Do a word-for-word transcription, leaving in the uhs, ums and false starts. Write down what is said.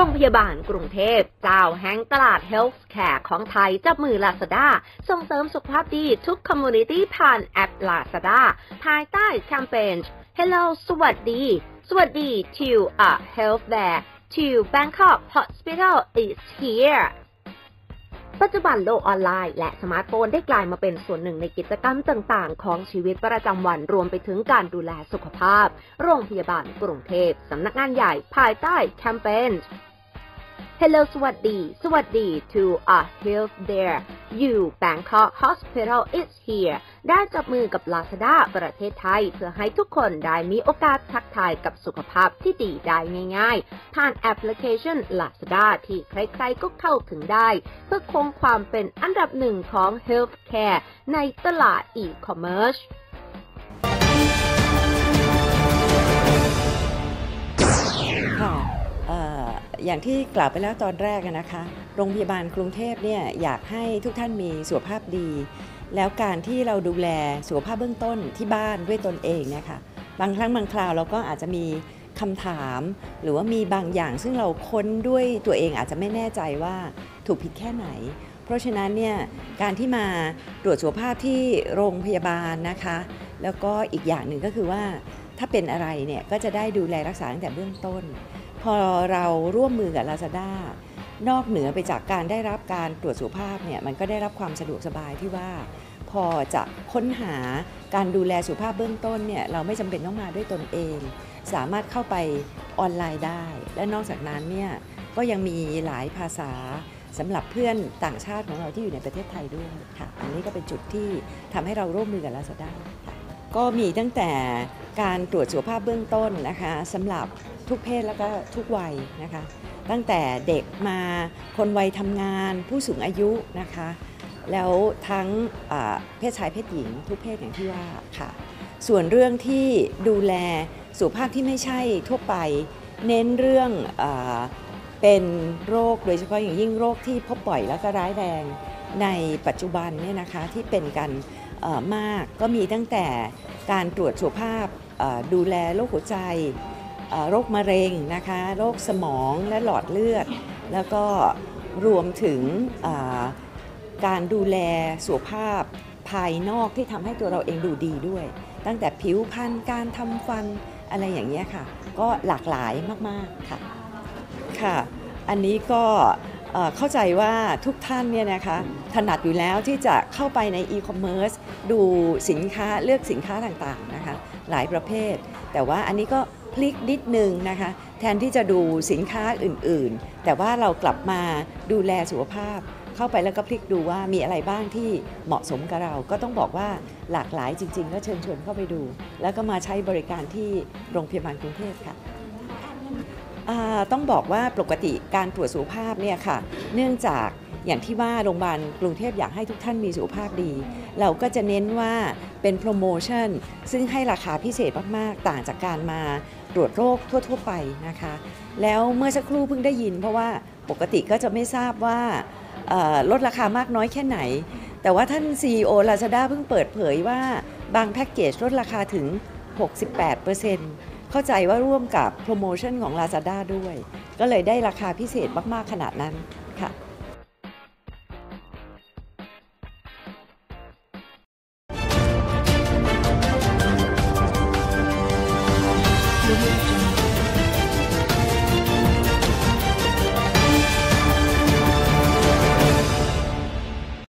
รงพยาบาลกรุงเทพเจ้าแห่งตลาด Healthcare ของไทยจับมือ Lazada ส่งเสริมสุขภาพดีทุกคอมมูนิตี้ผ่านแอป Lazada ภายใต้แคมเปญ Hello สวัสดีสวัสดี to a health fair to Bangkok Hospital is here ปัจจุบันโลกออนไลน์และสมาร์ทโฟนได้กลายมาเป็นส่วนหนึ่งในกิจกรรมต่างๆของชีวิตประจำวันรวมไปถึงการดูแลสุขภาพโรงพยาบาลกรุงเทพสำนักงานใหญ่ภายใต้แคมเปญ Hello สวัสดีสวัสดี to a health there you Bangkok Hospital is here ได้จับมือกับ Lazada ประเทศไทยเพื่อให้ทุกคนได้มีโอกาสทักทายกับสุขภาพที่ดีได้ง่ายๆผ่านแอปพลิเคชัน Lazada ที่ใครๆก็เข้าถึงได้เพื่อคงความเป็นอันดับหนึ่งของ Healthcare ในตลาด e-commerce อย่างที่กล่าวไปแล้วตอนแรกนะคะโรงพยาบาลกรุงเทพเนี่ยอยากให้ทุกท่านมีสุขภาพดีแล้วการที่เราดูแลสุขภาพเบื้องต้นที่บ้านด้วยตนเองเนี่ยค่ะบางครั้งบางคราวเราก็อาจจะมีคำถามหรือว่ามีบางอย่างซึ่งเราค้นด้วยตัวเองอาจจะไม่แน่ใจว่าถูกผิดแค่ไหนเพราะฉะนั้นเนี่ยการที่มาตรวจสุขภาพที่โรงพยาบาลนะคะแล้วก็อีกอย่างหนึ่งก็คือว่าถ้าเป็นอะไรเนี่ยก็จะได้ดูแลรักษาตั้งแต่เบื้องต้นพอเราร่วมมือกับ Lazada นอกเหนือไปจากการได้รับการตรวจสุขภาพเนี่ยมันก็ได้รับความสะดวกสบายที่ว่าพอจะค้นหาการดูแลสุขภาพเบื้องต้นเนี่ยเราไม่จำเป็นต้องมาด้วยตนเองสามารถเข้าไปออนไลน์ได้และนอกจากนั้นเนี่ยก็ยังมีหลายภาษาสำหรับเพื่อนต่างชาติของเราที่อยู่ในประเทศไทยด้วยค่ะอันนี้ก็เป็นจุดที่ทำให้เราร่วมมือกับ Lazada ค่ะก็มีตั้งแต่การตรวจสุขภาพเบื้องต้นนะคะสำหรับทุกเพศแล้วก็ทุกวัยนะคะตั้งแต่เด็กมาคนวัยทำงานผู้สูงอายุนะคะแล้วทั้งเพศชายเพศหญิงทุกเพศอย่างที่ว่าค่ะส่วนเรื่องที่ดูแลสุขภาพที่ไม่ใช่ทั่วไปเน้นเรื่องเอเป็นโรคโดยเฉพาะอย่างยิ่งโรคที่พบบ่อยแล้วก็ร้ายแรงในปัจจุบันเนี่ยนะคะที่เป็นกันมากก็มีตั้งแต่การตรวจสุขภาพดูแลโรคหัวใจโรคมะเร็งนะคะโรคสมองและหลอดเลือดแล้วก็รวมถึงการดูแลสุขภาพภายนอกที่ทำให้ตัวเราเองดูดีด้วยตั้งแต่ผิวพรรณการทำฟันอะไรอย่างเงี้ยค่ะก็หลากหลายมากๆค่ะค่ะอันนี้ก็เข้าใจว่าทุกท่านเนี่ยนะคะถนัดอยู่แล้วที่จะเข้าไปในอีคอมเมิร์ซดูสินค้าเลือกสินค้าต่างๆนะคะหลายประเภทแต่ว่าอันนี้ก็พลิกนิดนึงนะคะแทนที่จะดูสินค้าอื่นๆแต่ว่าเรากลับมาดูแลสุขภาพเข้าไปแล้วก็พลิกดูว่ามีอะไรบ้างที่เหมาะสมกับเราก็ต้องบอกว่าหลากหลายจริงๆก็เชิญชวนเข้าไปดูแล้วก็มาใช้บริการที่โรงพยาบาลกรุงเทพค่ะต้องบอกว่าปกติการตรวจสุขภาพเนี่ยค่ะเนื่องจากอย่างที่ว่าโรงพยาบาลกรุงเทพอยากให้ทุกท่านมีสุขภาพดีเราก็จะเน้นว่าเป็นโปรโมชั่นซึ่งให้ราคาพิเศษมากๆต่างจากการมาตรวจโรคทั่วๆไปนะคะแล้วเมื่อสักครู่เพิ่งได้ยินเพราะว่าปกติก็จะไม่ทราบว่าลดราคามากน้อยแค่ไหนแต่ว่าท่าน ซี อี โอ Lazada เพิ่งเปิดเผยว่าบางแพ็กเกจลดราคาถึง หกสิบแปดเปอร์เซ็นต์ เข้าใจว่าร่วมกับโปรโมชั่นของ Lazada ด้วยก็เลยได้ราคาพิเศษมากๆขนาดนั้น